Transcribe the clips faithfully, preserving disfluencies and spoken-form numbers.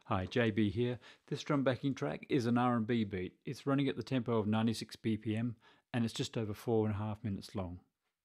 Hi, J B here. This drum backing track is an R and B beat. It's running at the tempo of ninety-six B P M and it's just over four and a half minutes long.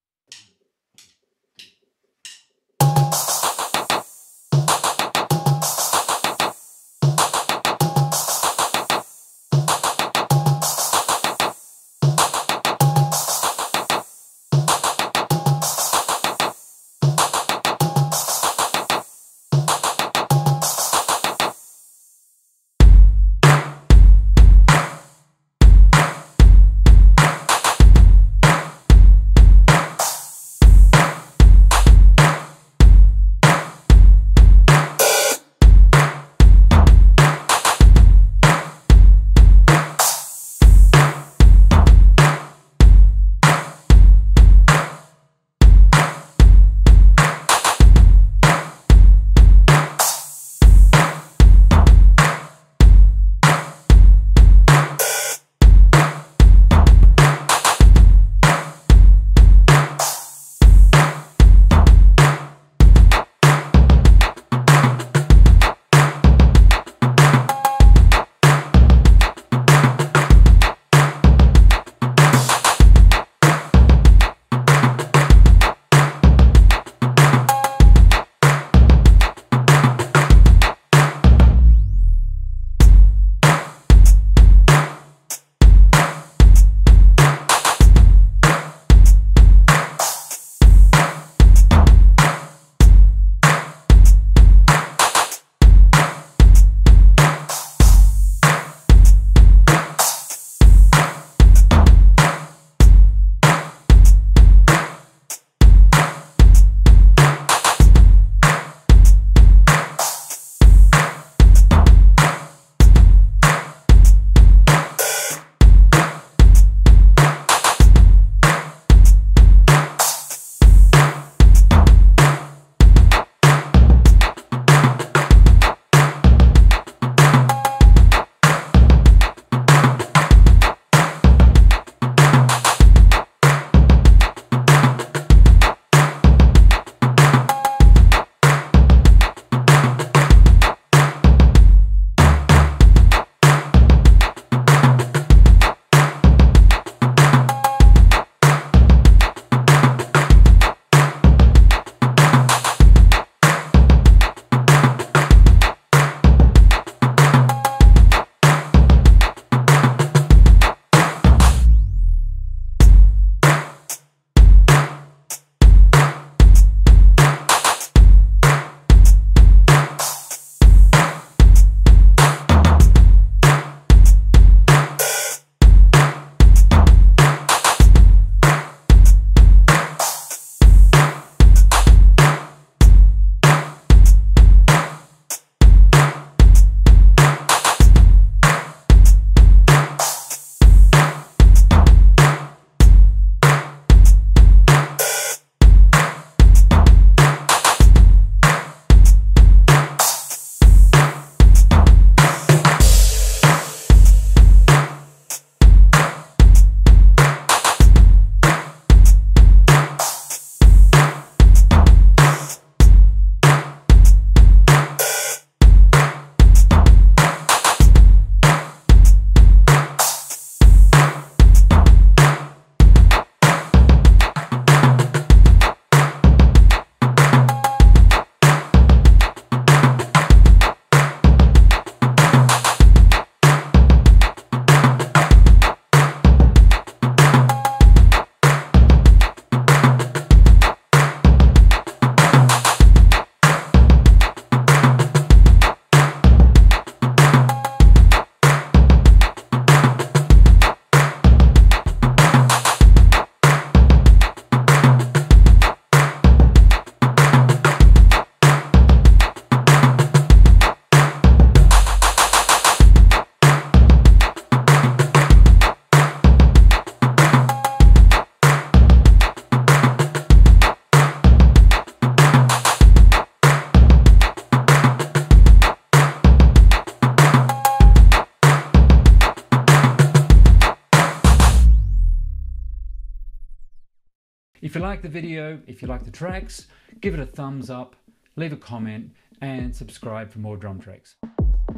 If you like the video, if you like the tracks, give it a thumbs up, leave a comment and subscribe for more drum tracks.